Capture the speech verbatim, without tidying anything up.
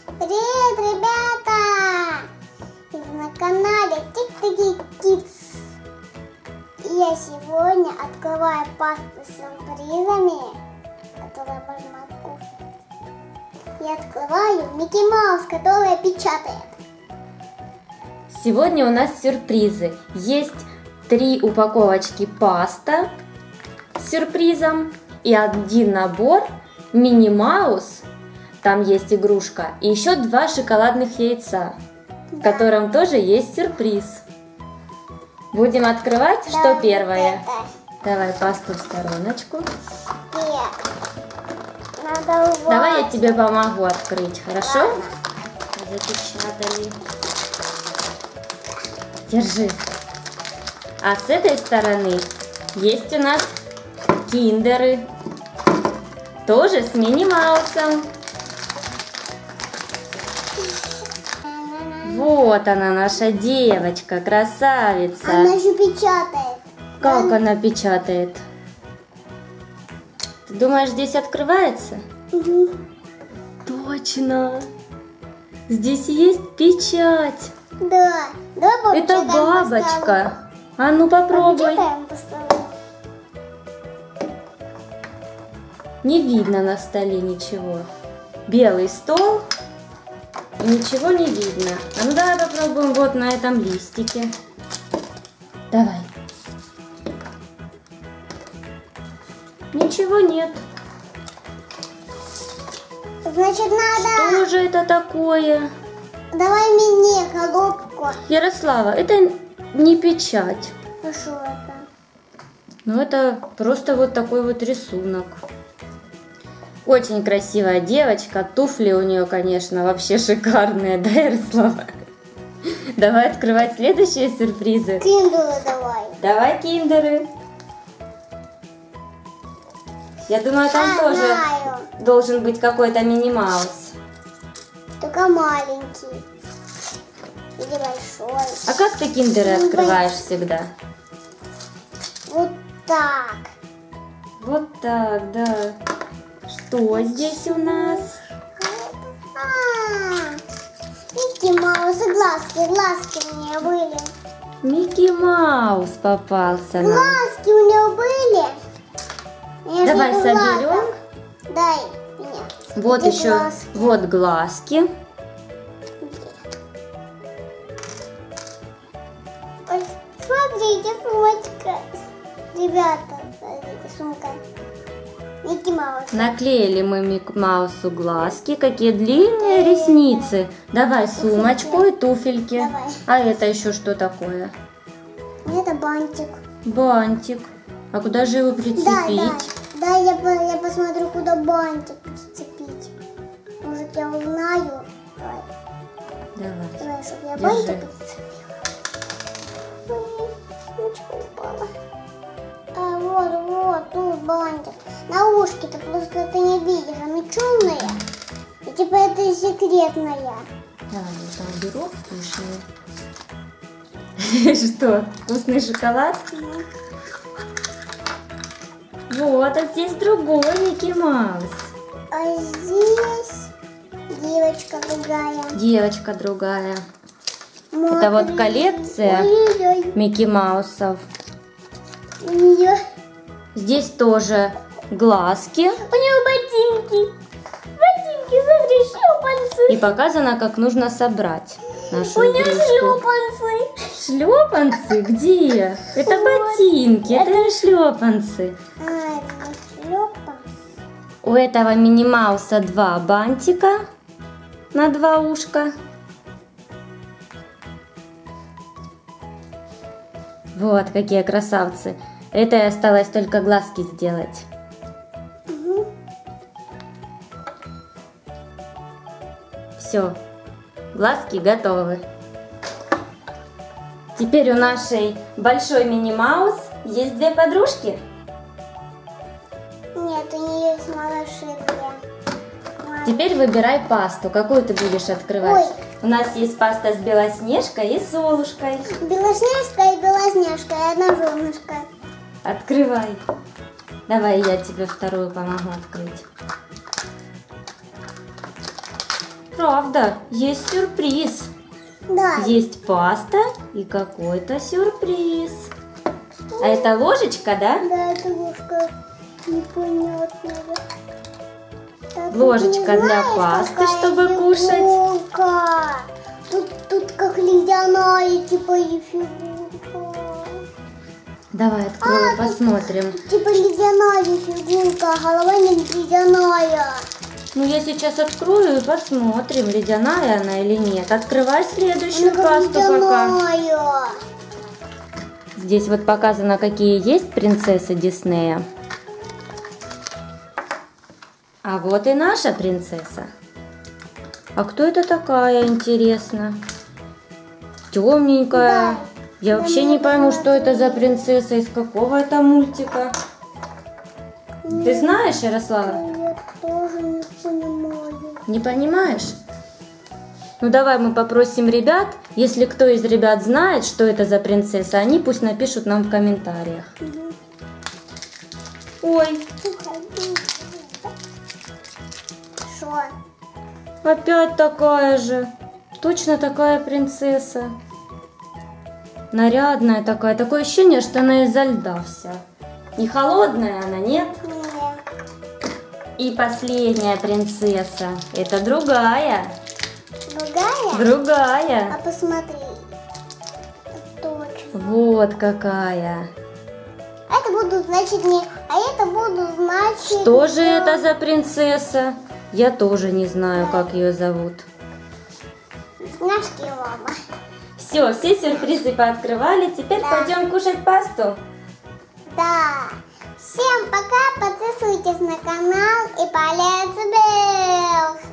Привет, ребята! Это на канале Тик-Таки Kids. И я сегодня открываю пасту с сюрпризами, которые можно откушать. Я открываю Микки Маус, которая печатает. Сегодня у нас сюрпризы. Есть три упаковочки паста с сюрпризом и один набор Мини Маус. Там есть игрушка. И еще два шоколадных яйца, да, в котором тоже есть сюрприз. Будем открывать, да, что первое? Вот давай пасту в стороночку. Нет. Надо вот. Давай я тебе помогу открыть, хорошо? Да. Запечатали. Держи. А с этой стороны есть у нас киндеры. Тоже с Мини Маусом. Вот она, наша девочка, красавица. Она же печатает. Как она, она печатает? Ты думаешь, здесь открывается? Угу. Точно. Здесь есть печать. Да. Давай это бабочка. А ну попробуй. Не видно на столе ничего. Белый стол. Ничего не видно. А ну давай попробуем вот на этом листике. Давай. Ничего нет. Значит, надо... Что же это такое? Давай мне коробку. Ярослава, это не печать. А что это? Ну это просто вот такой вот рисунок. Очень красивая девочка. Туфли у нее, конечно, вообще шикарные, да, Ярослава? Давай открывать следующие сюрпризы. Киндеры давай. Давай киндеры. Я думаю, там а, тоже знаю. Должен быть какой-то Мини Маус. Только маленький. Или большой. А как ты киндеры ну, открываешь большой. Всегда? Вот так. Вот так, да. Что здесь у нас? А, Микки Маус и глазки. Глазки у нее были. Микки Маус попался нам. Глазки у нее были. Я Давай соберем. Глазок. Дай мне. Вот эти еще, глазки. Вот глазки. Ой, смотрите, сумочка. Ребята, смотрите, сумка. Микки Маус. Наклеили мы Микки Маусу глазки. Какие длинные ресницы. Давай сумочку и туфельки. Давай. А это еще что такое? Это бантик. Бантик. А куда же его прицепить? Да, да. Да, я, я посмотрю, куда бантик прицепить. Может, я узнаю. Давай. Давай. Давай, чтобы я Держи. бантик прицепила. Ой, сумочка упала. А, вот, вот, тут бантик. На ушки ты просто ты не видишь, они черные. И типа это секретная. Давай, я там беру вкусный. Что, вкусный шоколад? Вот, а здесь другой Микки Маус. А здесь девочка другая. Девочка другая. Смотри. Это вот коллекция Ой-ой-ой. Микки Маусов. У нее... Здесь тоже глазки. У нее ботинки. Ботинки, смотри, шлепанцы. И показано, как нужно собрать нашу У нее игрушку. шлепанцы. Шлепанцы? Где? Это ботинки, это не шлепанцы. А, это шлепанцы. У этого Мини Мауса два бантика на два ушка. Вот какие красавцы. Это и осталось только глазки сделать. Угу. Все, глазки готовы. Теперь у нашей большой Мини Маус есть две подружки. Нет, у нее есть малыши. Теперь выбирай пасту. Какую ты будешь открывать? Ой. У нас есть паста с Белоснежкой и с Золушкой. Белоснежка и Белоснежка, и одна золушка. Открывай. Давай я тебе вторую помогу открыть. правда, есть сюрприз. Да. Есть паста и какой-то сюрприз. А это ложечка, да? Да, это ложка непонятная. Так, Ложечка ты не для знаешь, пасты, какая чтобы фигурка? Тут, тут как ледяная, типа и фигурка. Давай откроем, А, посмотрим. Типа ледяная фигурка, а голова не ледяная. Ну, я сейчас открою и посмотрим, ледяная она или нет. Открывай следующую Она как пасту пока. ледяная. Здесь вот показано, какие есть принцессы Диснея. А вот и наша принцесса. А кто это такая, интересно? Темненькая. Да. Я Да, вообще мне не пойму, тоже что это за принцесса, из какого это мультика. Ты знаешь, Ярослава? Я тоже не понимаю. Не понимаешь? Ну давай мы попросим ребят, если кто из ребят знает, что это за принцесса, они пусть напишут нам в комментариях. Угу. Ой, Что? опять такая же. Точно такая принцесса. Нарядная такая. Такое ощущение, что она изо льда вся. Не холодная она, нет? Нет. И последняя принцесса. Это другая. Другая? Другая. А посмотри. Точно. Вот какая. Это будут, значит, не... А это будут, значит... Что же э, это за принцесса? Я тоже не знаю, как ее зовут. Снежки, мама. Все, все сюрпризы пооткрывали. Теперь Да. пойдем кушать пасту. Да. Всем пока. Подписывайтесь на канал и палец вверх.